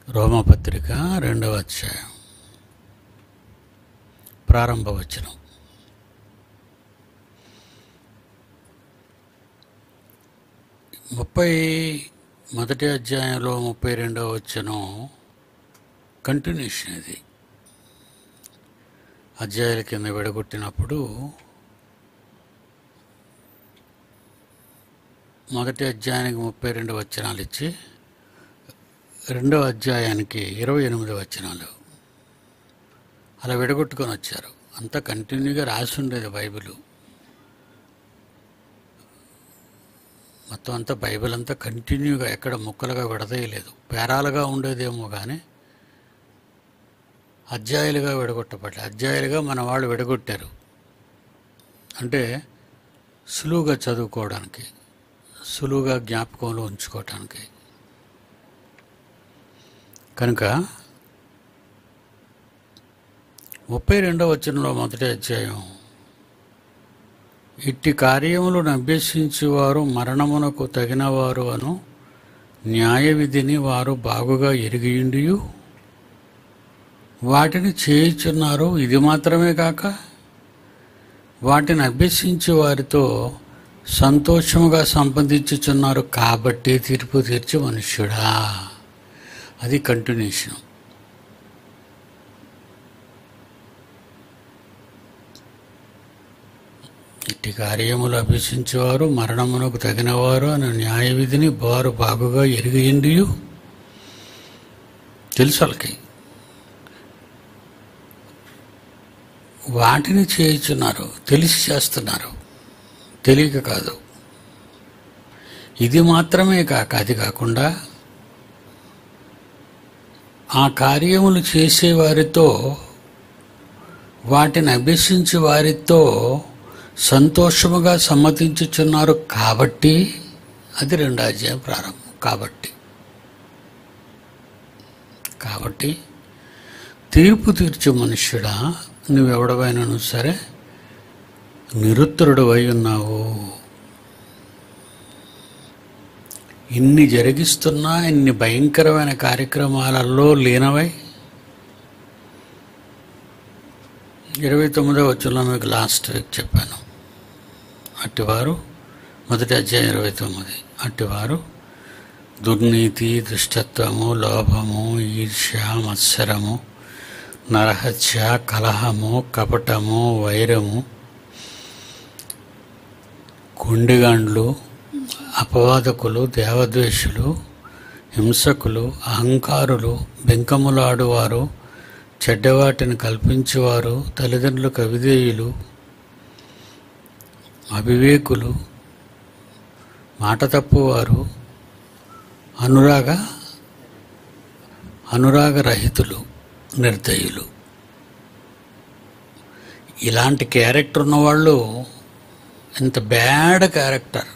రోమపత్రిక 2వ అధ్యాయం ప్రారంభ వచనం. మొదటి అధ్యాయంలో 32వ వచనం కంటిన్యూషన్. ఇది అధ్యాయాల కింద విడగొట్టినప్పుడు మొదటి అధ్యాయానికి 32 వచనాలు ఇచ్చి రెండవ అధ్యాయానికి 28 వచనాలు అలా విడగొట్టుకొని వచ్చారు. అంతా కంటిన్యూగా రాసి ఉండేది బైబిల్ మొత్తం అంతా. బైబిల్ అంతా కంటిన్యూగా ఎక్కడ ముక్కలుగా విడదీయలేదు. పేరాలుగా ఉండేదేమో కానీ అధ్యాయాలుగా విడగొట్టబడ్డాయి. అధ్యాయాలుగా మన వాళ్ళు విడగొట్టారు. అంటే సులువుగా చదువుకోవడానికి, సులువుగా జ్ఞాపకంలో ఉంచుకోవటానికి. కనుక 32వ వచనంలో మొదటి అధ్యాయం, ఇట్టి కార్యములను అభ్యసించేవారు మరణమునకు తగినవారు అను న్యాయ విధిని వారు బాగుగా ఎరిగియుండియు వాటిని చేయుచున్నారు. ఇది మాత్రమే కాక వాటిని అభ్యసించే వారితో సంతోషముగా సంపాదించుచున్నారు. కాబట్టి తీర్పు తీర్చి మనుష్యుడా. అది కంటిన్యూషన్. ఇట్టి కార్యములు అభ్యసించేవారు మరణమునకు తగినవారు అని న్యాయ విధిని వారు బాగుగా ఎరిగియుండి తెలుసు వాళ్ళకి. వాటిని చేయుచున్నారు, తెలిసి చేస్తున్నారు, తెలియక కాదు. ఇది మాత్రమే కాక, అది కాకుండా ఆ కార్యములు చేసేవారితో, వాటిని అభ్యసించే వారితో సంతోషముగా సమ్మతించుచున్నారు. కాబట్టి అది 2వ అధ్యాయం ప్రారంభం. కాబట్టి తీర్పు తీర్చు మనుష్యుడా, నువ్వెవడవైనను సరే నిరుత్తరుడు అయి ఉన్నావు. ఇన్ని జరిగిస్తున్నా, ఇన్ని భయంకరమైన కార్యక్రమాలలో లీనమై 29వ వచనంలో మీకు లాస్ట్ వీక్ చెప్పాను. అట్టివారు మొదటి అధ్యాయం 29. అట్టివారు దుర్నీతి, దుష్టత్వము, లోభము, ఈర్ష్య, మత్సరము, నరహత్య, కలహము, కపటము, వైరము, గుండెగాండ్లు, అపవాదకులు, దేవద్వేషులు, హింసకులు, అహంకారులు, బెంకములాడువారు, చెడ్డవాటిని కల్పించేవారు, తల్లిదండ్రులకు అవిధేయులు, అవివేకులు, మాట తప్పువారు, అనురాగరహితులు, నిర్దయులు. ఇలాంటి క్యారెక్టర్ ఉన్నవాళ్ళు, ఇంత బ్యాడ్ క్యారెక్టర్,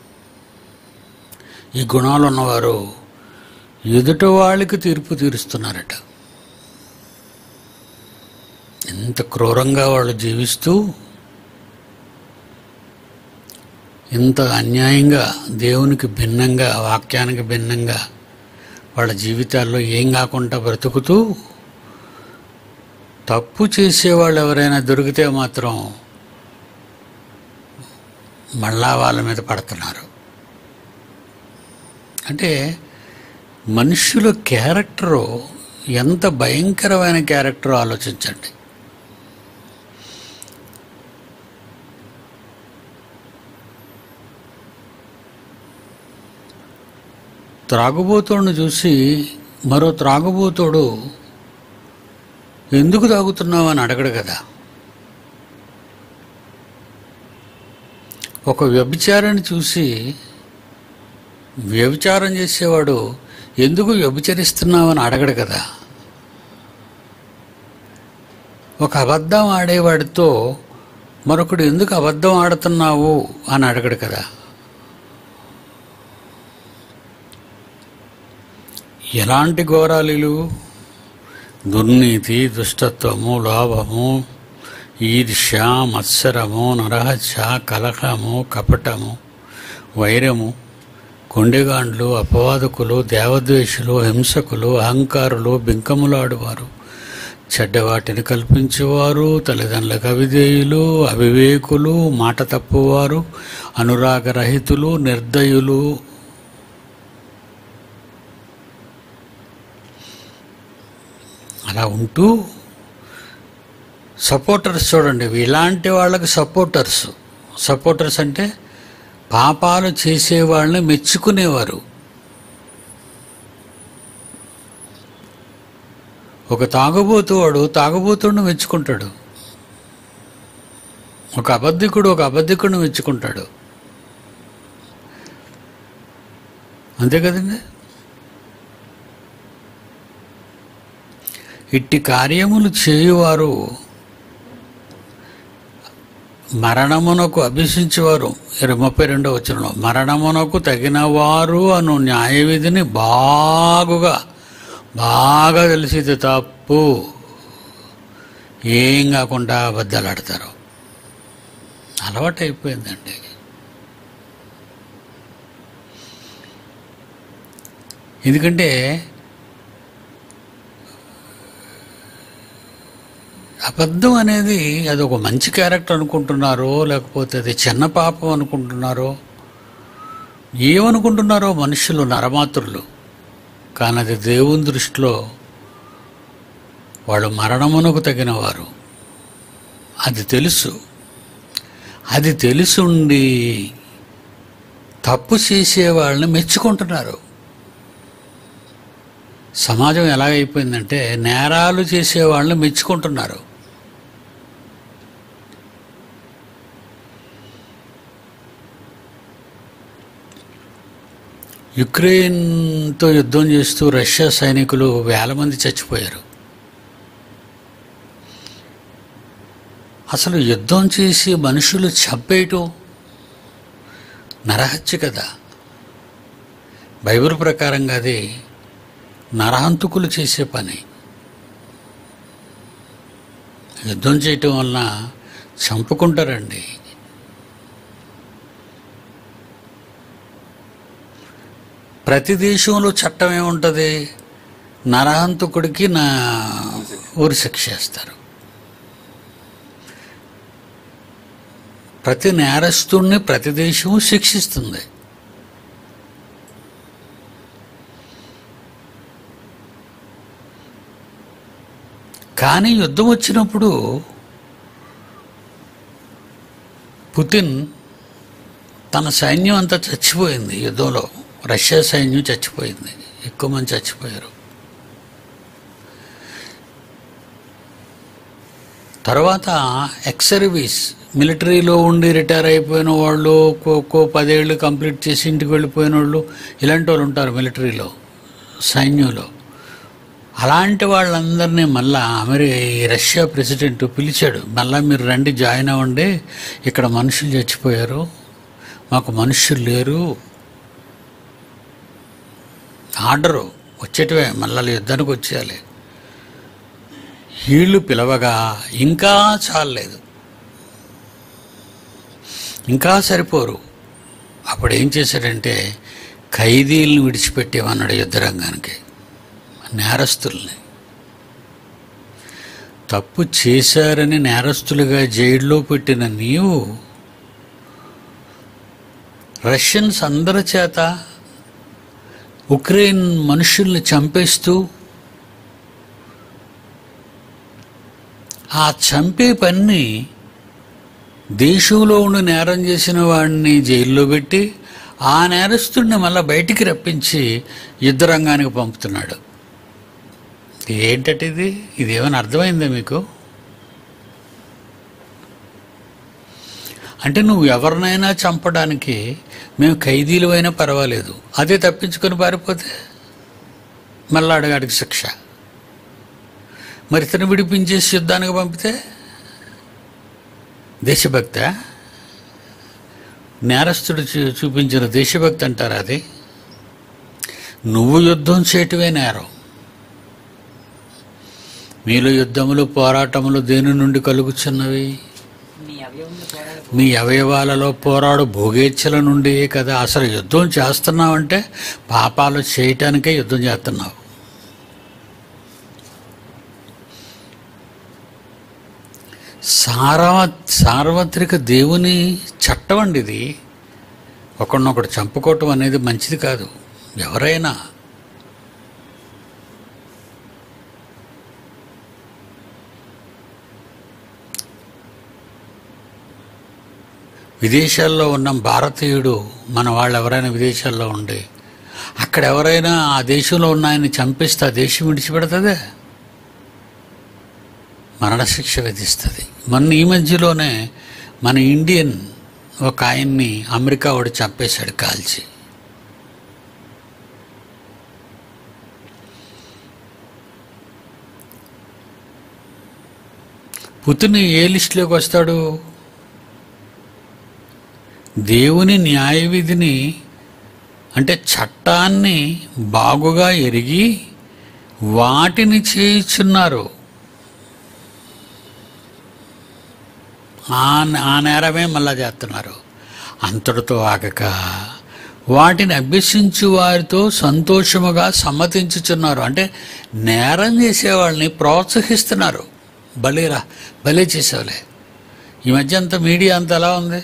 ఈ గుణాలు ఉన్నవారు ఎదుటి వాళ్ళకి తీర్పు తీరుస్తున్నారట. ఎంత క్రూరంగా వాళ్ళు జీవిస్తూ, ఇంత అన్యాయంగా, దేవునికి భిన్నంగా, వాక్యానికి భిన్నంగా వాళ్ళ జీవితాల్లో ఏం కాకుండా బ్రతుకుతూ, తప్పు చేసేవాళ్ళు ఎవరైనా దొరికితే మాత్రం మళ్ళా వాళ్ళ మీద పడుతున్నారు. అంటే మనుషుల క్యారెక్టరు ఎంత భయంకరమైన క్యారెక్టరో ఆలోచించండి. త్రాగుబోతుడిని చూసి మరో త్రాగుబోతుడు ఎందుకు తాగుతున్నావు అని అడగడు కదా. ఒక వ్యభిచారాన్ని చూసి వ్యభిచారం చేసేవాడు ఎందుకు వ్యభిచరిస్తున్నావని అడగడు కదా. ఒక అబద్ధం ఆడేవాడితో మరొకడు ఎందుకు అబద్ధం ఆడుతున్నావు అని అడగడు కదా. ఎలాంటి ఘోరాలు? దుర్నీతి, దుష్టత్వము, లోభము, ఈర్ష్య, మత్సరము, నరహత్య, కలహము, కపటము, వైరము, కొండెగాండ్లు, అపవాదకులు, దేవద్వేషులు, హింసకులు, అహంకారులు, బింకములాడువారు, చెడ్డవాటిని కల్పించేవారు, తల్లిదండ్రులకు అవిధేయులు, అవివేకులు, మాట తప్పువారు, అనురాగరహితులు, నిర్దయులు, అలా ఉంటూ సపోర్టర్స్ చూడండి. ఇలాంటి వాళ్ళకి సపోర్టర్స్ అంటే పాపాలు చేసేవాళ్ళని మెచ్చుకునేవారు. ఒక తాగుబోతువాడు తాగుబోతుడిని మెచ్చుకుంటాడు, ఒక అబద్ధికుడిని మెచ్చుకుంటాడు. అంతే కదండి. ఇట్టి కార్యములు చేయువారు మరణమునకు అభిషించేవారు. 32వ వచనంలో మరణమునకు తగినవారు అను న్యాయవిధిని బాగా తెలిసిది తప్పు ఏం కాకుండా అబద్ధాలాడతారు. అలవాటు అయిపోయిందండి. ఎందుకంటే అబద్ధం అనేది అది ఒక మంచి క్యారెక్టర్ అనుకుంటున్నారో, లేకపోతే అది చిన్న పాపం అనుకుంటున్నారో, ఏమనుకుంటున్నారో మనుషులు, నరమాతృలు. కానీ అది దేవుని దృష్టిలో వాళ్ళు మరణమునకు తగినవారు. అది తెలుసుండి తప్పు చేసే వాళ్ళని మెచ్చుకుంటున్నారు. సమాజం ఎలాగైపోయిందంటే నేరాలు చేసే వాళ్ళని మెచ్చుకుంటున్నారు. యుక్రెయిన్తో యుద్ధం చేస్తూ రష్యా సైనికులు 1000 మంది చచ్చిపోయారు. అసలు యుద్ధం చేసి మనుషులు చంపేయటం నరహత్య కదా. బైబిల్ ప్రకారంగా అది నరహంతకులు చేసే పని. యుద్ధం చేయటం వలన చంపుకుంటారండి. ప్రతి దేశంలో చట్టం ఏముంటుంది? నరహంతకుడికి ఉరి శిక్ష చేస్తారు. ప్రతి నేరస్తుడిని ప్రతి దేశం శిక్షిస్తుంది. కానీ యుద్ధం వచ్చినప్పుడు పుతిన్ తన సైన్యం అంతా చచ్చిపోయింది. యుద్ధంలో రష్యా సైన్యం చచ్చిపోయింది, ఎక్కువ మంది చచ్చిపోయారు. తర్వాత ఎక్స్-సర్వీస్ మిలిటరీలో ఉండి రిటైర్ అయిపోయిన వాళ్ళు, 10 ఏళ్ళు కంప్లీట్ చేసి ఇంటికి వెళ్ళిపోయిన వాళ్ళు, ఇలాంటి వాళ్ళు ఉంటారు మిలిటరీలో, సైన్యంలో. అలాంటి వాళ్ళందరినీ మళ్ళా రష్యా ప్రెసిడెంట్ పిలిచాడు. మళ్ళీ మీరు రండి, జాయిన్ అవ్వండి, ఇక్కడ మనుషులు చచ్చిపోయారు, మాకు మనుషులు లేరు. ఆర్డరు వచ్చేటివే, మళ్ళీ యుద్ధానికి వచ్చేయాలి. వీళ్ళు పిలవగా ఇంకా చాలలేదు, ఇంకా సరిపోరు. అప్పుడు ఏం చేశాడంటే ఖైదీలను విడిచిపెట్టేమన్నాడు యుద్ధరంగానికి. నేరస్తుల్ని, తప్పు చేశారని నేరస్తులుగా జైల్లో పెట్టిన నీవు రష్యన్స్ అందరి చేత ఉక్రెయిన్ మనుషుల్ని చంపేస్తూ, ఆ చంపే పని దేశంలో ఉండి నేరం చేసిన వాడిని జైల్లో పెట్టి ఆ నేరస్తుడిని మళ్ళీ బయటికి రప్పించి యుద్ధరంగానికి పంపుతున్నాడు. ఏంటంటే ఇదేమైనా అర్థమైందా మీకు? అంటే నువ్వు ఎవరినైనా చంపడానికి మేము ఖైదీలు అయినా పర్వాలేదు, అదే తప్పించుకొని పారిపోతే మళ్ళీ అడగాడికి శిక్ష. మరి ఇతను విడిపించేసి యుద్ధానికి పంపితే దేశభక్త? నేరస్తుడు చూపించిన దేశభక్తి అంటారా అది? నువ్వు యుద్ధం చేయటమే నేరం. మీలో యుద్ధములు పోరాటములు దేని నుండి కలుగుచున్నవి? మీ అవయవాలలో పోరాడు భోగేచ్ఛల నుండి కదా. అసలు యుద్ధం చేస్తున్నావంటే పాపాలు చేయటానికే యుద్ధం చేస్తున్నావు. సార్వత్రిక దేవుని చట్టం అండి ఇది. ఒకడినొకడు చంపుకోవటం అనేది మంచిది కాదు. ఎవరైనా విదేశాల్లో ఉన్న భారతీయుడు, మన వాళ్ళు ఎవరైనా విదేశాల్లో ఉండి అక్కడ ఎవరైనా ఆ దేశంలో ఉన్న ఆయన్ని చంపిస్తే ఆ దేశం విడిచిపెడుతుందే, మరణశిక్ష విధిస్తుంది. మొన్న ఈ మధ్యలోనే మన ఇండియన్ ఒక ఆయన్ని అమెరికా వాడు చంపేశాడు కాల్చి. పుతిన్ ఏ లిస్టులోకి వస్తాడు? దేవుని న్యాయ విధిని అంటే చట్టాన్ని బాగుగా ఎరిగి వాటిని చేయుచున్నారు. ఆ నేరమే మళ్ళా చేస్తున్నారు. అంతటితో ఆగక వాటిని అభ్యసించు వారితో సంతోషముగా సమ్మతించుచున్నారు. అంటే నేరం చేసేవాళ్ళని ప్రోత్సహిస్తున్నారు. భలేరా, భలే చేసేవాళ్ళే. ఈ మధ్య అంతా మీడియా అంతా ఎలా ఉంది?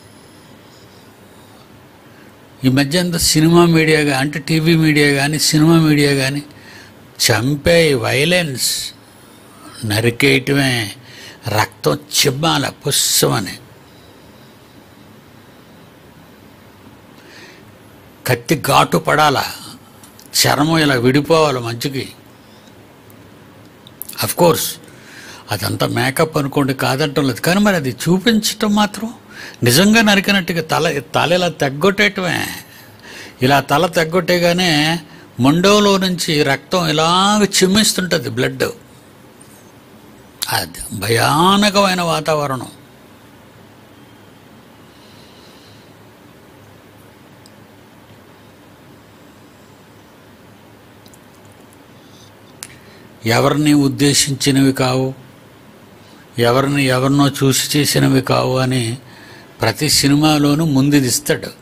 ఈ మధ్య అంతా సినిమా మీడియా అంటే టీవీ మీడియా కానీ సినిమా మీడియా కానీ చంపే వైలెన్స్, నరికేయటమే, రక్తం చిమ్మాల పుస్సమని, కత్తి ఘాటు పడాల, చర్మం ఇలా విడిపోవాలి మధ్యకి. అఫ్కోర్స్ అదంతా మేకప్ అనుకోండి, కాదంటం లేదు. కానీ మరి అది చూపించటం మాత్రం నిజంగా నరికినట్టుగా తల ఇలా తెగ్గొట్టేయటమే. ఇలా తల తెగ్గొట్టేగానే మొండోలో నుంచి రక్తం ఇలాగ చిమ్మిస్తుంటుంది, బ్లడ్. అది భయానకమైన వాతావరణం. ఎవరిని ఉద్దేశించినవి కావు, ఎవరినో చూసి చేసినవి కావు అని ప్రతి సినిమాలోనూ ముందు ఇస్తాడు.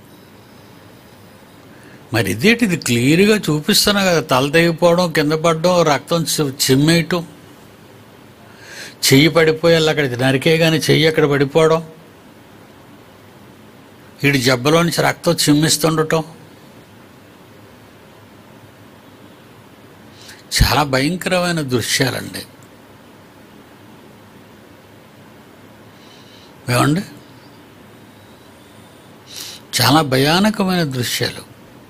మరి ఇదేంటిది క్లియర్గా చూపిస్తున్నా కదా, తల తెగిపోవడం, కింద పడడం, రక్తం చిమ్మేయటం, చెయ్యి పడిపోయాలి అక్కడ నరికే కానీ చెయ్యి అక్కడ పడిపోవడం, వీడి జబ్బలో నుంచి రక్తం చిమ్మిస్తుండటం, చాలా భయంకరమైన దృశ్యాలండి. ఏమండి, చాలా భయానకమైన దృశ్యాలు.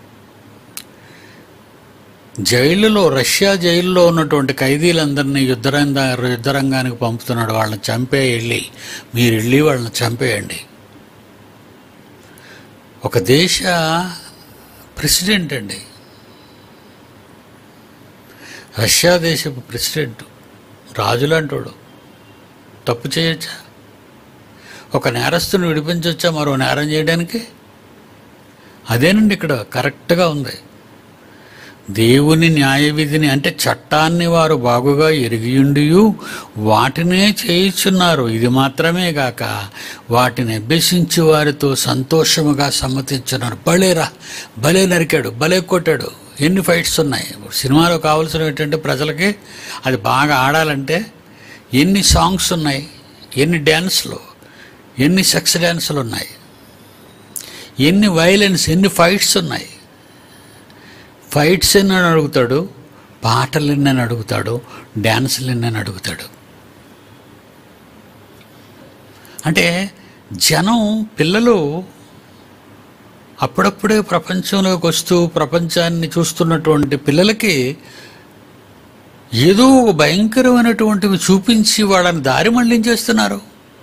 జైలులో, రష్యా జైల్లో ఉన్నటువంటి ఖైదీలందరినీ యుద్ధరంగానికి పంపుతున్నాడు. వాళ్ళని చంపేయండి, మీరు వెళ్ళి వాళ్ళని చంపేయండి. ఒక దేశ ప్రెసిడెంట్ అండి, రష్యా దేశపు ప్రెసిడెంట్, రాజులంటాడు, తప్పు చేయొచ్చా? ఒక నేరస్తుని విడిపించవచ్చా మరో నేరం చేయడానికి? అదేనండి ఇక్కడ కరెక్ట్గా ఉంది. దేవుని న్యాయ విధిని అంటే చట్టాన్ని వారు బాగుగా ఎరిగియుండియు వాటినే చేయుచున్నారు. ఇది మాత్రమే కాక వాటిని అభ్యసించి వారితో సంతోషముగా సమ్మతించున్నారు. భలే నరికాడు, భలే కొట్టాడు. ఎన్ని ఫైట్స్ ఉన్నాయి సినిమాలో. కావాల్సినవి ఏంటంటే ప్రజలకి అది బాగా ఆడాలంటే ఎన్ని సాంగ్స్ ఉన్నాయి, ఎన్ని డ్యాన్స్లు, ఎన్ని సెక్స్ డ్యాన్సులు ఉన్నాయి, ఎన్ని వైలెన్స్, ఎన్ని ఫైట్స్ ఉన్నాయి. ఫైట్స్ ఎన్నని అడుగుతాడు, పాటలు ఎన్నని అడుగుతాడు, డ్యాన్సులు ఎన్నని అడుగుతాడు. అంటే జనం, పిల్లలు అప్పుడప్పుడే ప్రపంచంలోకి వస్తూ ప్రపంచాన్ని చూస్తున్నటువంటి పిల్లలకి ఏదో ఒక భయంకరమైనటువంటివి చూపించి వాళ్ళని దారి మళ్లించేస్తున్నారు.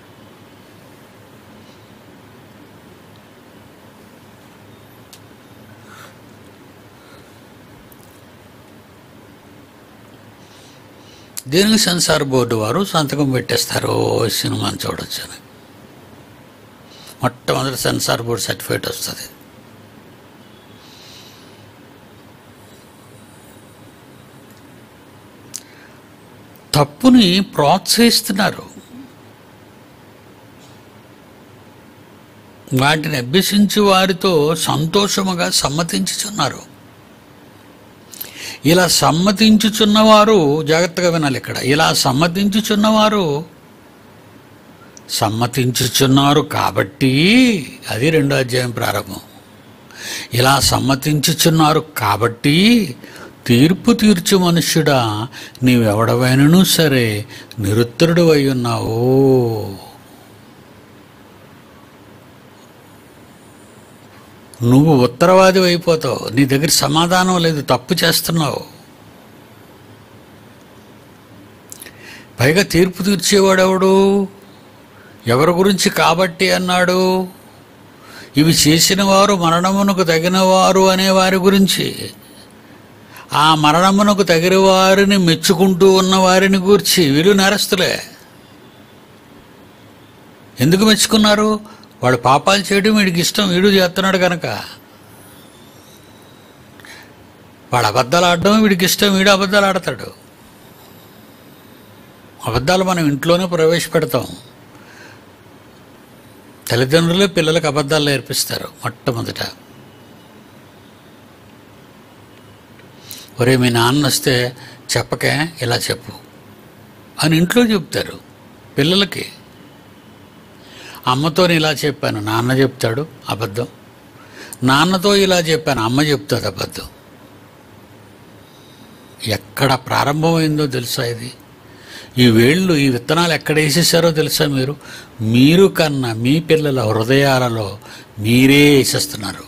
దీనికి సెన్సార్ బోర్డు వారు సంతకం పెట్టేస్తారు, సినిమాని చూడొచ్చు అని. మొట్టమొదటి సెన్సార్ బోర్డు సర్టిఫికేట్ వస్తుంది. తప్పుని ప్రోత్సహిస్తున్నారు. వాటిని అభ్యసించి వారితో సంతోషముగా సమ్మతించుచున్నారు. ఇలా సమ్మతించుచున్నవారు, జాగ్రత్తగా వినాలి ఇక్కడ, ఇలా సమ్మతించుచున్నారు కాబట్టి, అది 2వ అధ్యాయం ప్రారంభం. ఇలా సమ్మతించుచున్నారు కాబట్టి తీర్పు తీర్చు మనుష్యుడా, నీవెవడవైనను సరే నిరుత్తరుడు అయి ఉన్నావు. నువ్వు ఉత్తరవాది అయిపోతావు. నీ దగ్గర సమాధానం లేదు, తప్పు చేస్తున్నావు. పైగా తీర్పు తీర్చేవాడెవడు? ఎవరి గురించి కాబట్టి అన్నాడు? ఇవి చేసిన వారు మరణమునకు తగినవారు అనే వారి గురించి. ఆ మరణమునకు తగిన వారిని మెచ్చుకుంటూ ఉన్న వారిని గూర్చి. వీళ్ళు నేరస్తులే. ఎందుకు మెచ్చుకున్నారు? వాడు పాపాలు చేయడం వీడికి ఇష్టం, వీడు చేస్తున్నాడు కనుక. వాడు అబద్ధాలు ఆడడం వీడికి ఇష్టం, వీడు అబద్ధాలు ఆడతాడు. అబద్ధాలు మనం ఇంట్లోనే ప్రవేశపెడతాం. తల్లిదండ్రులే పిల్లలకు అబద్ధాలు నేర్పిస్తారు మొట్టమొదట. ఒరే మీ నాన్న వస్తే చెప్పకే, ఇలా చెప్పు అని ఇంట్లో చెప్తారు పిల్లలకి. అమ్మతో ఇలా చెప్పాను, నాన్న చెప్తాడు అబద్ధం. నాన్నతో ఇలా చెప్పాను, అమ్మ చెప్తుంది అబద్ధం. ఎక్కడ ప్రారంభమైందో తెలుసా ఇది? ఈ వేళ్ళు, ఈ విత్తనాలు ఎక్కడ వేసేసారో తెలుసా? మీరు కన్నా మీ పిల్లల హృదయాలలో మీరే వేసేస్తున్నారు.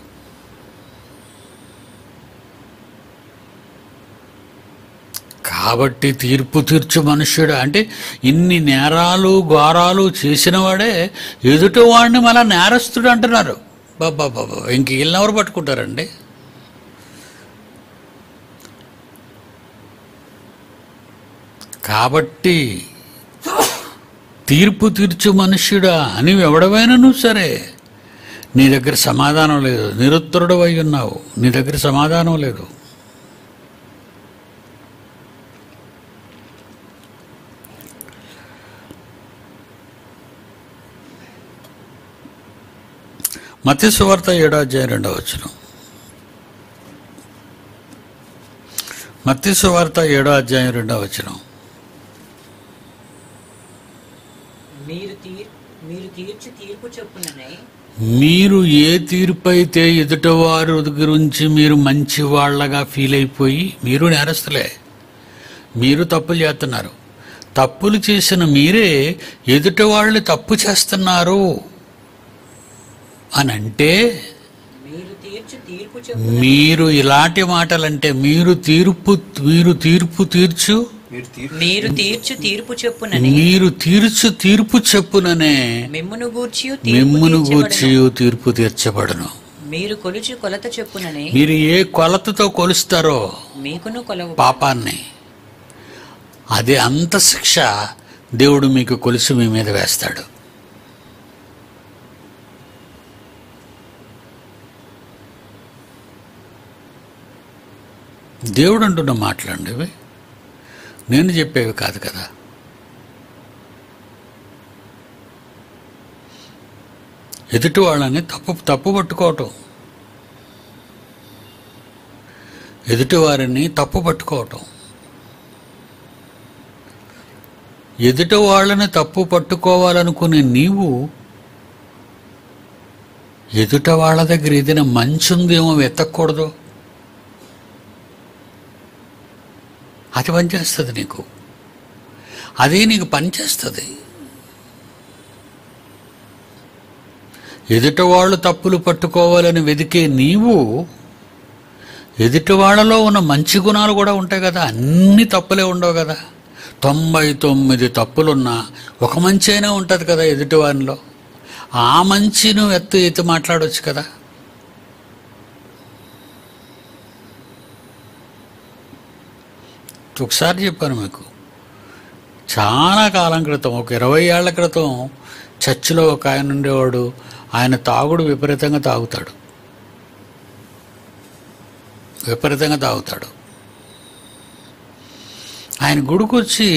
కాబట్టి తీర్పు తీర్చు మనుష్యుడు అంటే ఇన్ని నేరాలు ఘోరాలు చేసిన వాడే ఎదుటి వాడిని మళ్ళా నేరస్తుడు అంటున్నారు. బాబా ఇంక వీళ్ళెవరు పట్టుకుంటారండి? కాబట్టి తీర్పు తీర్చు మనుష్యుడా, నీవు ఎవడవైనను సరే నీ దగ్గర సమాధానం లేదు, నిరుత్తరుడు అయి ఉన్నావు, నీ దగ్గర సమాధానం లేదు. మత్తయి సువార్త 7వ అధ్యాయం 2వ వచనం. మత్తయి సువార్త 7వ అధ్యాయం 2వ వచనం. మీరు ఏ తీర్పు అయితే ఎదుటివారి గురించి మీరు మంచి వాళ్ళగా ఫీల్ అయిపోయి, మీరు నేరస్తులే, మీరు తప్పులు చేస్తున్నారు. తప్పులు చేసిన మీరే ఎదుటి వాళ్ళు తప్పు చేస్తున్నారు అని అంటే, మీరు ఇలాంటి మాటలంటే మీరు తీర్చు తీర్పు చెప్పుననే మిమ్మును గూర్చి తీర్పు తీర్చబడును. మీరు కొలుచు కొలత చెప్పుననే, మీరు ఏ కొలతతో కొలుస్తారో మీకును కొలవు పాపాన్ని, అదే అంత శిక్ష దేవుడు మీకు కొలుసు మీ మీద వేస్తాడు. దేవుడు అంటున్న మాటలండి ఇవి, నేను చెప్పేవి కాదు కదా. ఎదుటి వాళ్ళని తప్పు పట్టుకోవటం, ఎదుటివారిని తప్పు పట్టుకోవటం, ఎదుటి వాళ్ళని తప్పు పట్టుకోవాలనుకునే నీవు ఎదుట వాళ్ళ దగ్గర ఏదైనా మంచి ఉందేమో వెతకూడదు. అది పనిచేస్తుంది నీకు, అదే నీకు పనిచేస్తుంది. ఎదుటి వాళ్ళు తప్పులు పట్టుకోవాలని వెతికే నీవు, ఎదుటి వాళ్ళలో ఉన్న మంచి గుణాలు కూడా ఉంటాయి కదా, అన్ని తప్పులే ఉండవు కదా. 99 తప్పులున్నా ఒక మంచి అయినా ఉంటుంది కదా ఎదుటి వారిలో. ఆ మంచి నువ్వు ఎత్తి మాట్లాడవచ్చు కదా. ఒకసారి చెప్పాను మీకు, చాలా కాలం క్రితం, ఒక 20 ఏళ్ల క్రితం చర్చిలో ఒక ఆయన ఉండేవాడు. ఆయన తాగుడు విపరీతంగా తాగుతాడు. ఆయన గుడికొచ్చి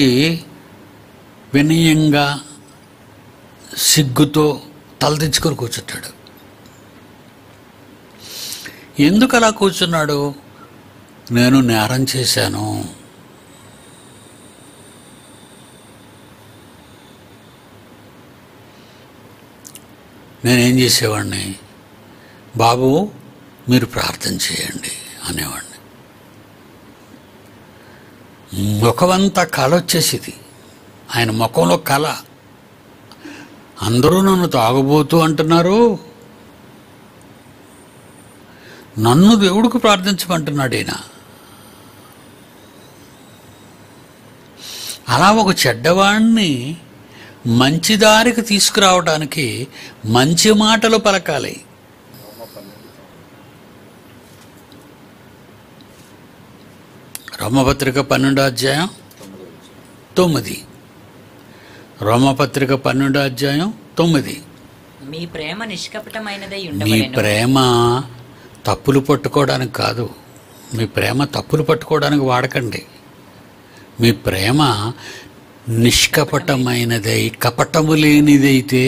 వినయంగా సిగ్గుతో తలదించుకొని కూర్చుంటాడు. ఎందుకు అలా కూర్చున్నాడు? నేను నేరం చేశాను, నేనేం చేసేవాడిని, బాబు మీరు ప్రార్థన చేయండి అనేవాడిని. ముఖమంతా కళ వచ్చేసింది, ఆయన ముఖంలో కళ. అందరూ నన్ను తాగుబోతూ అంటున్నారు, నన్ను దేవుడికి ప్రార్థించమంటున్నాడు ఈయన. అలా ఒక చెడ్డవాణ్ణి మంచి దారికి తీసుకురావడానికి మంచి మాటలు పలకాలి. రోమపత్రిక 12:9. రోమపత్రిక 12:9. మీ ప్రేమ నిష్కపటమైనదై మీ ఉండవలెను. ప్రేమ తప్పులు పట్టుకోవడానికి కాదు, మీ ప్రేమ తప్పులు పట్టుకోవడానికి వాడకండి. మీ ప్రేమ నిష్కపటమైనదై కపటము లేనిదైతే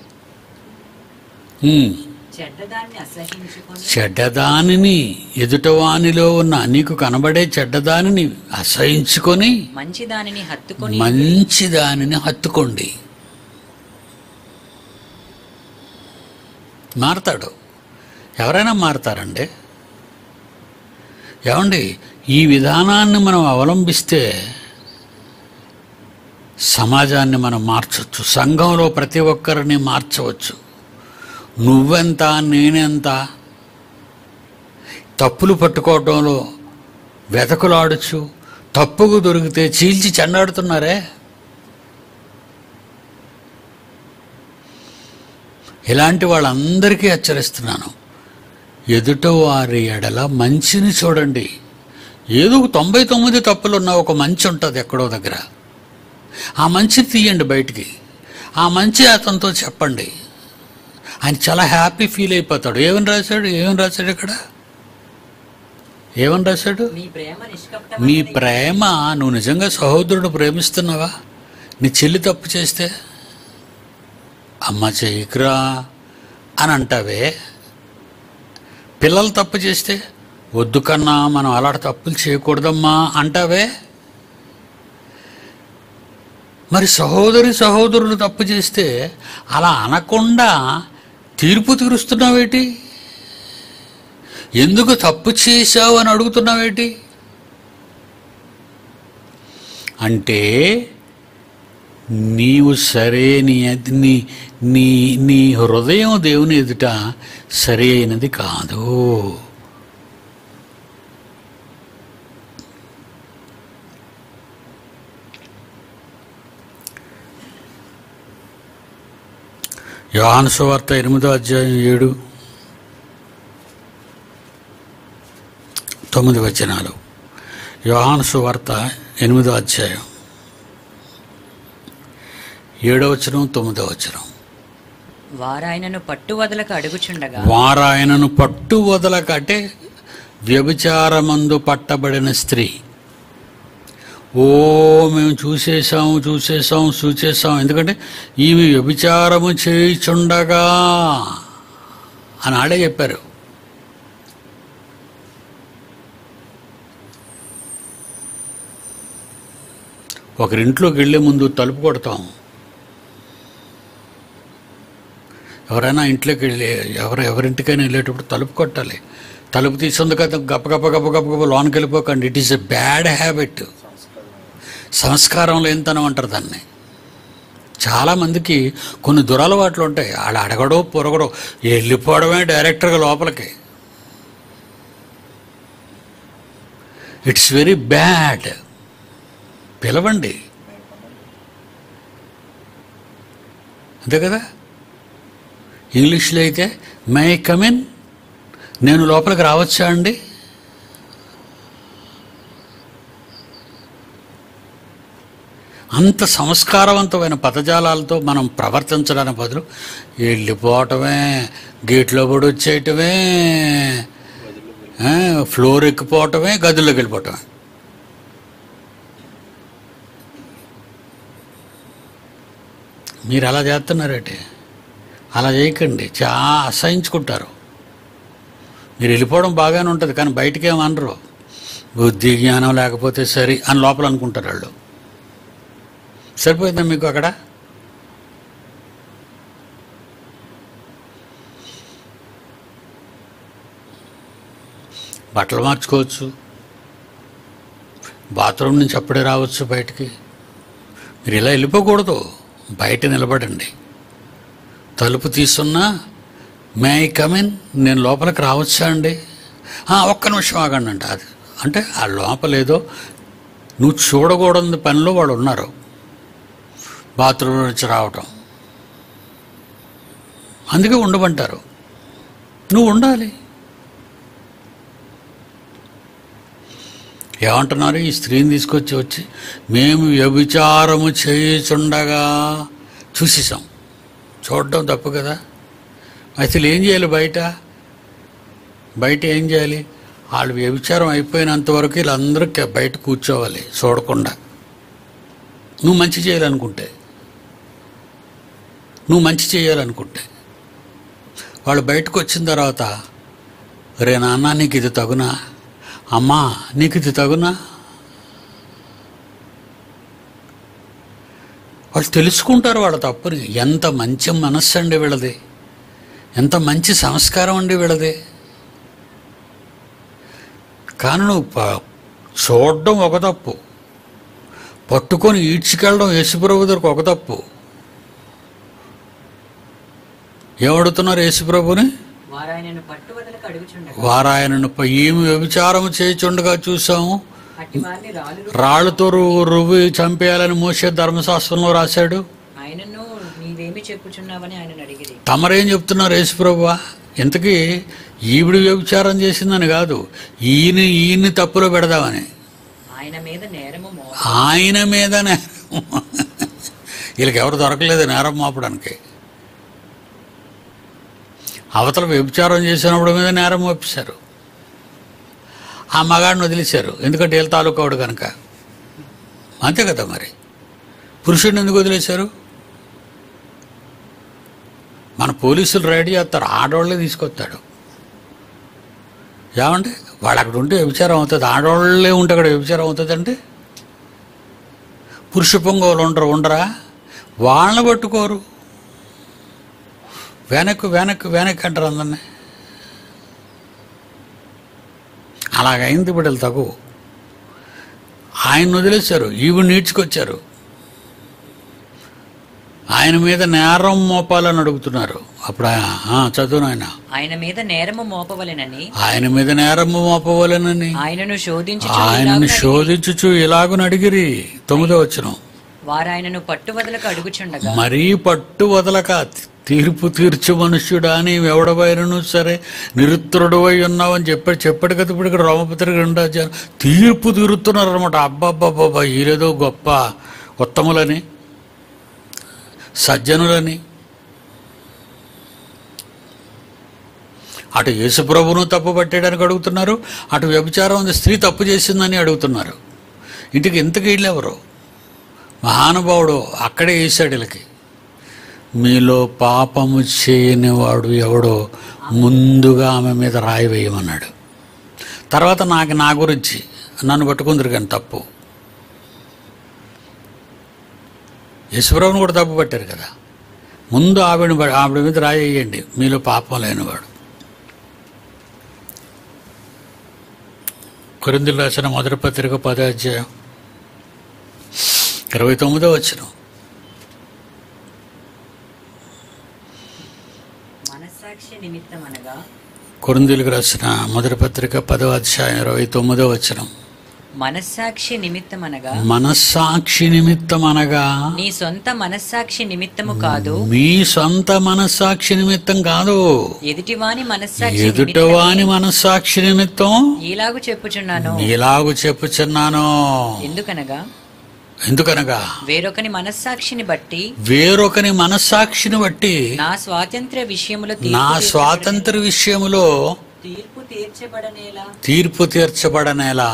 చెడ్డదాన్ని అసహించుకొని చెడ్డదానిని, ఎదుటవానిలో ఉన్న నీకు కనబడే చెడ్డదానిని అసహించుకొని మంచిదానిని హత్తుకొని మంచిదానిని హత్తుకోండి. మారతాడు. ఎవరైనా మారతారండి. ఏమండి, ఈ విధానాన్ని మనం అవలంబిస్తే సమాజాన్ని మనం మార్చవచ్చు, సంఘంలో ప్రతి ఒక్కరిని మార్చవచ్చు. నువ్వెంత నేనెంత, తప్పులు పట్టుకోవడంలో వెతకులాడచ్చు, తప్పుకు దొరికితే చీల్చి చెండాడుతున్నారే. ఇలాంటి వాళ్ళందరికీ హెచ్చరిస్తున్నాను, ఎదుటివారి ఎడల మంచిని చూడండి. ఏదో 99 తప్పులున్నా ఒక మంచి ఉంటుంది ఎక్కడో దగ్గర, ఆ మంచిని తీయండి బయటికి, ఆ మంచి అతనితో చెప్పండి. ఆయన చాలా హ్యాపీ ఫీల్ అయిపోతాడు. ఏమని రాశాడు ఇక్కడ? ఏమని రాశాడు? మీ ప్రేమ మీ నిష్కపటమైనదై ప్రేమ, నువ్వు నిజంగా సహోదరుడు ప్రేమిస్తున్నావా? నీ చెల్లి తప్పు చేస్తే అమ్మ చేయకురా అని అంటావే, పిల్లలు తప్పు చేస్తే వద్దు కన్నా మనం అలాంటి తప్పులు చేయకూడదమ్మా అంటావే. మరి సహోదరులు తప్పు చేస్తే అలా అనకుండా తీర్పు తీరుస్తున్నావేటి? ఎందుకు తప్పు చేశావు అని అడుగుతున్నావేటి? అంటే నీవు సరే, నీ హృదయం దేవుని ఎదుట సరి అయినది కాదు. యోహాను సువార్త 8:7-9. యోహాను సువార్త 8:7-9. వారాయనను పట్టువదలక అడుగుచుండగా వారాయనను పట్టువదలక, అంటే వ్యభిచారమందు పట్టబడిన స్త్రీ, మేము చూసేసాం, ఎందుకంటే ఈమె వ్యభిచారము చేయుచుండగా అని ఆడే చెప్పారు. ఒకరింట్లోకి వెళ్ళే ముందు తలుపు కొడతాం. ఎవరైనా ఇంట్లోకి వెళ్ళి ఎవరింటికైనా వెళ్ళేటప్పుడు తలుపు కొట్టాలి. తలుపు తీసుకుంది కదా గప్ప లోనికి వెళ్ళిపోకండి. It is a bad habit. సంస్కారం లేనితనం అంటారు దాన్ని. చాలామందికి కొన్ని దురలవాట్లు ఉంటాయి. ఆడ అడగడో పొరగడో వెళ్ళిపోవడమే డైరెక్టర్గా లోపలికి. It's very bad. పిలవండి, అంతే కదా. ఇంగ్లీష్లో అయితే మే కమిన్, నేను లోపలికి రావచ్చా అండి? అంత సంస్కారవంతమైన పదజాలాలతో మనం ప్రవర్తించడానికి బదులు వెళ్ళిపోవటమే, గేట్లో పడి వచ్చేయటమే, ఫ్లోర్ ఎక్కిపోవటమే, గదుల్లోకి వెళ్ళిపోవటమే. మీరు అలా చేస్తున్నారంటే అలా చేయకండి. చాలా అసహించుకుంటారు. మీరు వెళ్ళిపోవడం బాగానే ఉంటుంది, కానీ బయటికి ఏమనరు. బుద్ధి జ్ఞానం లేకపోతే సరి అని లోపల అనుకుంటారు వాళ్ళు. సరిపోయిందా మీకు అక్కడ? బట్టలు మార్చుకోవచ్చు, బాత్రూమ్ నుంచి అప్పుడే రావచ్చు బయటికి. మీరు ఇలా వెళ్ళిపోకూడదు, బయట నిలబడండి. తలుపు తీస్తున్నా మే ఐ కమిన్, నేను లోపలికి రావచ్చా అండి? ఒక్క నిమిషం ఆగండి అంట. అది అంటే ఆ లోపలేదో నువ్వు చూడకూడని పనిలో వాళ్ళు ఉన్నారు, బాత్రూమ్ నుంచి రావటం. అందుకే ఉండమంటారు. నువ్వు ఉండాలి. ఏమంటున్నారు? ఈ స్త్రీని వచ్చి మేము వ్యభిచారము చేయుచుండగా చూసేసాం. చూడడం తప్పు కదా. అసలు ఏం చేయాలి? బయట ఏం చేయాలి? వాళ్ళు వ్యభిచారం అయిపోయినంత వరకు వీళ్ళందరూ బయట కూర్చోవాలి చూడకుండా. నువ్వు మంచి చేయాలనుకుంటే వాళ్ళు బయటకు వచ్చిన తర్వాత, రే నాన్న నీకు ఇది తగునా, అమ్మా నీకు ఇది తగునా, వాళ్ళు తెలుసుకుంటారు వాళ్ళ తప్పుని. ఎంత మంచి మనస్సు అండి వీళ్ళది, ఎంత మంచి సంస్కారం అండి వీళ్ళది. కానీ నువ్వు చూడడం ఒక తప్పు, పట్టుకొని ఈడ్చుకెళ్ళడం యేసుప్రభు దగ్గరకు ఒక తప్పు. ఏమడుతున్నారు యేసుప్రభుని? వారాయనను ఏమి వ్యభిచారము చేయుచుండగా చూసాము, రాళ్లతో రువ్వి చంపేయాలని మోషే ధర్మశాస్త్రంలో రాశాడు. తమరేం చెప్తున్నారు యేసుప్రభువా? ఇంతకీ ఈవిడ వ్యభిచారం చేసిందని కాదు, ఈయన్ని తప్పులో పెడదామని. ఆయన మీద నేరం. వీళ్ళకి ఎవరు దొరకలేదు నేరం మోపడానికి. అవతల వ్యభిచారం చేసినప్పుడు మీద నేరం మోపించారు. ఆ మగాడిని వదిలేశారు, ఎందుకంటే వీళ్ళ తాలూకాడు కనుక. అంతే కదా మరి. పురుషుడిని ఎందుకు వదిలేశారు? మన పోలీసులు రైడ్ చేస్తారు, ఆడవాళ్ళే తీసుకొస్తాడు. ఏమంటే వాళ్ళు అక్కడ ఉంటే వ్యభిచారం అవుతుంది, ఆడవాళ్ళే ఉంటే అక్కడ వ్యభిచారం అవుతుంది. అంటే పురుష పొంగవులు ఉండరా? వాళ్ళని పట్టుకోరు, వెనక్కి అంటారు అందరినీ. అలాగైంది బిడ్డలు తగు. ఆయన వదిలేశారు, ఈవిడ నీడ్చుకొచ్చారు. ఆయన మీద నేరం మోపాలని అడుగుతున్నారు. అప్పుడు చదువు నాయన. ఆయన మీద నేరము మోపవలెనని ఆయనను శోధించుచు ఇలాగున అడిగిరి. 9వ వచనం. వారు ఆయనను పట్టువదలక అడుగుచుండగా, మరీ పట్టు వదలక, తీర్పు తీర్చు మనుష్యుడా, నీవెవడవైనను సరే నిరుత్తరుడు అయి ఉన్నావని చెప్పాడు కదా. ఇప్పుడు ఇక్కడ రోమపత్రిక 2వ అధ్యాయం తీర్పు తీరుతున్నారు అనమాట. అబ్బాబ్బాబ్బా, ఈరేదో గొప్ప ఉత్తములని, సజ్జనులని. అటు యేసుప్రభును తప్పు పట్టేయడానికి అడుగుతున్నారు, అటు వ్యభిచారం ఉంది స్త్రీ తప్పు చేసిందని అడుగుతున్నారు. ఇంటికి ఇంతకీ వీళ్ళెవరు? మహానుభావుడు అక్కడే వేశాడు వీళ్ళకి. మీలో పాపము చేయని వాడు ఎవడో ముందుగా ఆమె మీద రాయి వేయమన్నాడు. తర్వాత నా గురించి నన్ను పట్టుకుందరు కానీ తప్పు. యేసుప్రభుని కూడా తప్పు పట్టారు కదా. ముందు ఆవిడ మీద రాయి వేయండి, మీలో పాపం లేనివాడు. కొరింథీయులకు రాసిన మొదటి పత్రిక 10వ అధ్యాయం 29వ వచనం. కొరింథీయులకు రాసిన మొదటి పత్రిక 10వ అధ్యాయం 29వ వచనం. మనస్సాక్షి నిమిత్తం అనగా నీ సొంత మనస్సాక్షి నిమిత్తము కాదు, మీ సొంత మనస్సాక్షి నిమిత్తం కాదు, ఎదుటివాని మనస్సాక్షి నిమిత్తం ఇలాగు చెప్పుచున్నాను. ఎందుకనగా వేరొకని మనస్సాక్షిని బట్టి నా స్వాతంత్ర్య విషయములో తీర్పు తీర్చబడనేలా.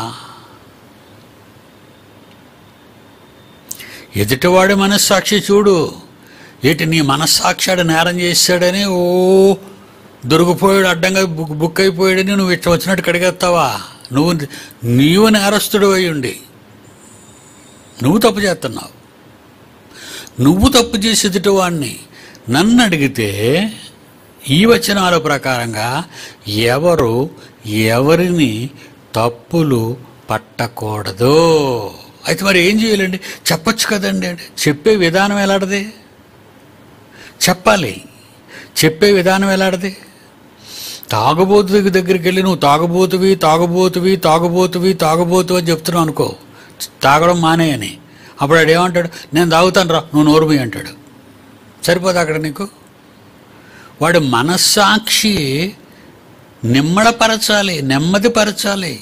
ఎదుటివాడి మనస్సాక్షి చూడు. నీ మనస్సాక్షి నేరం చేశాడని దొరికిపోయాడు, అడ్డంగా బుక్ అయిపోయాడని నువ్వు ఇష్టం వచ్చినట్టు కడిగేస్తావా? నీవు నేరస్తుడు అయి ఉండి నువ్వు తప్పు చేస్తున్నావు. నువ్వు తప్పు చేసి ఎదుటివాడిని నన్ను అడిగితే ఈ వచనాల ప్రకారంగా ఎవరు ఎవరిని తప్పులు పట్టకూడదు. అయితే మరి ఏం చేయాలండి? చెప్పచ్చు కదండి. చెప్పే విధానం ఎలాంటిది? చెప్పాలి. చెప్పే విధానం ఎలాంటిది? తాగుబోతు దగ్గరికి వెళ్ళి నువ్వు తాగుబోతువి తాగుబోతువి తాగుబోతువి తాగుబోతు అని చెప్తున్నావు అనుకో, తాగడం మానేయని. అప్పుడు వాడు ఏమంటాడు? నేను తాగుతాను రా, నువ్వు నోరుమి అంటాడు. సరిపోదు అక్కడ నీకు? వాడు మనస్సాక్షి నిమ్మడపరచాలి, నెమ్మదిపరచాలి.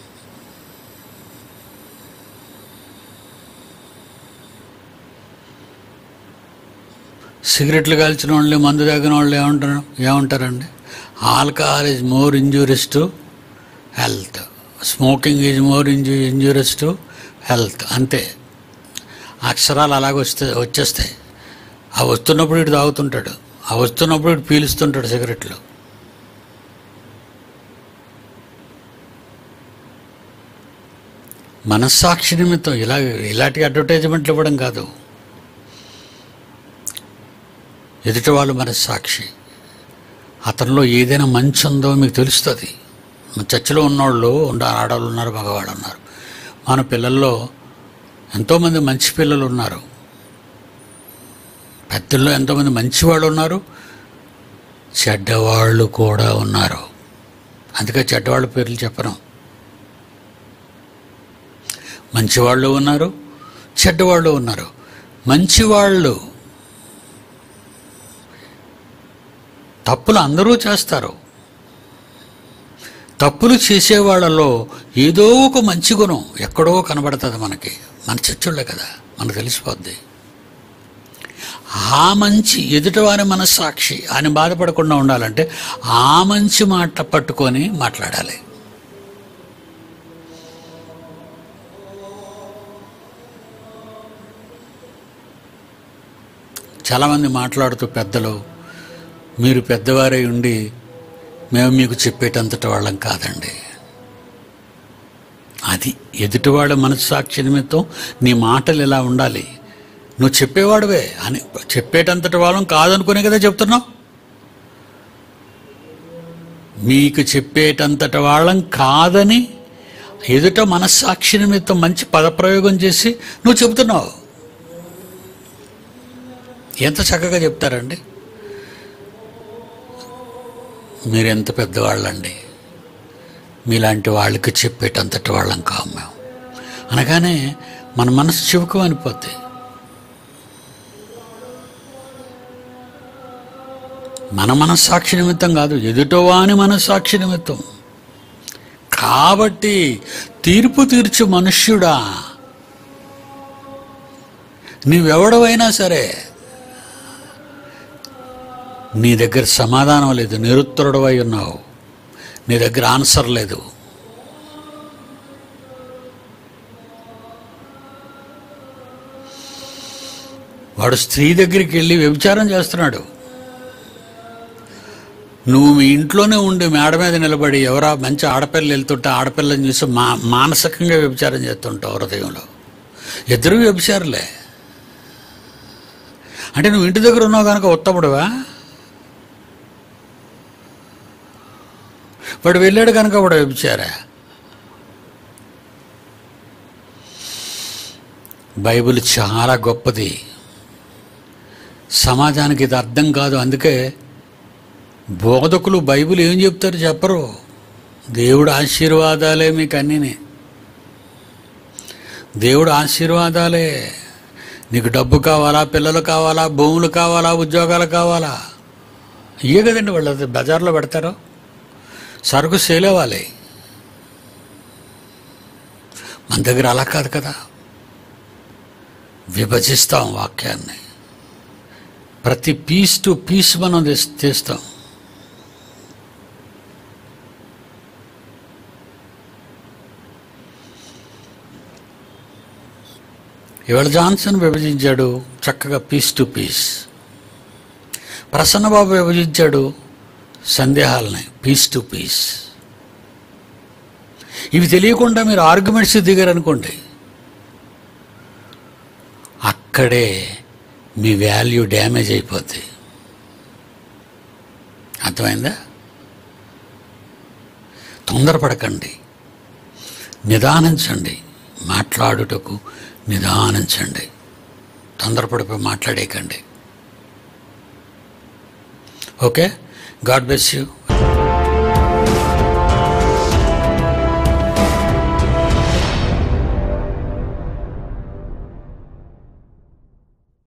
సిగరెట్లు కాల్చిన వాళ్ళు, మందు తాగిన వాళ్ళు ఏమంటారండి? Alcohol is more injurious to health, smoking is more injurious to health. అంతే, అక్షరాలు అలాగ వచ్చేస్తాయి. ఆ వస్తున్నప్పుడు ఇటు తాగుతుంటాడు, ఆ వస్తున్నప్పుడు ఇటు పీలుస్తుంటాడు సిగరెట్లు. మనస్సాక్షి నిమిత్తం ఇలాంటి అడ్వర్టైజ్మెంట్లు ఇవ్వడం కాదు. ఎదుటి వాళ్ళు మనస్సాక్షి, అతనిలో ఏదైనా మంచి ఉందో మీకు తెలుస్తుంది. చర్చిలో ఉన్నవాళ్ళు ఆడవాళ్ళు ఉన్నారు, మగవాళ్ళు ఉన్నారు. మన పిల్లల్లో ఎంతోమంది మంచి పిల్లలు ఉన్నారు, పెద్దల్లో ఎంతోమంది మంచివాళ్ళు ఉన్నారు, చెడ్డవాళ్ళు కూడా ఉన్నారు. అందుకే చెడ్డవాళ్ళ పేర్లు చెప్పను. మంచివాళ్ళు ఉన్నారు, చెడ్డవాళ్ళు ఉన్నారు. మంచివాళ్ళు తప్పులు అందరూ చేస్తారు. తప్పులు చేసేవాళ్ళలో ఏదో ఒక మంచి గుణం ఎక్కడో కనబడుతుంది మనకి. మన చర్చోళ్ళే కదా, మనకు తెలిసిపోద్ది. ఆ మంచి ఎదుటివారి మనస్సాక్షి అని బాధపడకుండా ఉండాలంటే ఆ మంచి మాట పట్టుకొని మాట్లాడాలి. చాలామంది మాట్లాడుతూ పెద్దలు, మీరు పెద్దవారై ఉండి మేము మీకు చెప్పేటంతటి వాళ్ళం కాదండి. అది ఎదుటివాళ్ళ మనస్సాక్షి నిమిత్తం నీ మాటలు ఎలా ఉండాలి. నువ్వు చెప్పేవాడువే అని చెప్పేటంతటి వాళ్ళం కాదనుకునే కదా చెప్తున్నావు. మీకు చెప్పేటంతటి వాళ్ళం కాదని ఎదుట మనస్సాక్షి నిమిత్తం మంచి పదప్రయోగం చేసి నువ్వు చెబుతున్నావు. ఎంత చక్కగా చెప్తారండి. మీరెంత పెద్దవాళ్ళండి, మీలాంటి వాళ్ళకి చెప్పేటంతటి వాళ్ళం కాము మేము అనగానే మన మనసు చివుకు అనిపోద్ది. మన మనస్సాక్షి నిమిత్తం కాదు, ఎదుటవాని మనస్సాక్షి నిమిత్తం. కాబట్టి తీర్పు తీర్చు మనుష్యుడా, నీవెవడవైనా సరే నీ దగ్గర సమాధానం లేదు, నిరుత్తరుడవై ఉన్నావు, నీ దగ్గర ఆన్సర్ లేదు. వాడు స్త్రీ దగ్గరికి వెళ్ళి వ్యభిచారం చేస్తున్నాడు. నువ్వు మీ ఇంట్లోనే ఉండి మేడ మీద నిలబడి ఎవరా మంచి ఆడపిల్ల వెళ్తుంటే ఆడపిల్లని చూసి మానసికంగా వ్యభిచారం చేస్తుంటావు హృదయంలో. ఇద్దరు వ్యభిచారులే. అంటే నువ్వు ఇంటి దగ్గర ఉన్నావు కనుక ఉత్తముడువా? వాడు వెళ్ళాడు కనుక వాడు వ్యభిచారా? బైబిల్ చాలా గొప్పది. సమాజానికి ఇది అర్థం కాదు. అందుకే బోధకులు బైబిల్ ఏం చెప్తారు చెప్పరు. దేవుడు ఆశీర్వాదాలే మీకు అన్నీనే. దేవుడు ఆశీర్వాదాలే. నీకు డబ్బు కావాలా, పిల్లలు కావాలా, భూములు కావాలా, ఉద్యోగాలు కావాలా, ఇవే కదండి వాళ్ళు బజార్లో పెడతారు. సరుకు సేల్ అవ్వాలి. మన దగ్గర అలా కాదు కదా. విభజిస్తాం వాక్యాన్ని. ప్రతి పీస్ టు పీస్ మనం తీస్తాం. ఇవాళ జాన్సన్ విభజించాడు చక్కగా పీస్ టు పీస్. ప్రసన్నబాబు విభజించాడు సందేహాలని పీస్ టు పీస్. ఇవి తెలియకుండా మీరు ఆర్గ్యుమెంట్స్ దిగారనుకోండి, అక్కడే మీ వాల్యూ డ్యామేజ్ అయిపోద్ది. అర్థమైందా? తొందరపడకండి, నిదానించండి. మాట్లాడుటకు నిదానించండి, తొందరపడిపోయి మాట్లాడేయకండి. Okay, god bless you.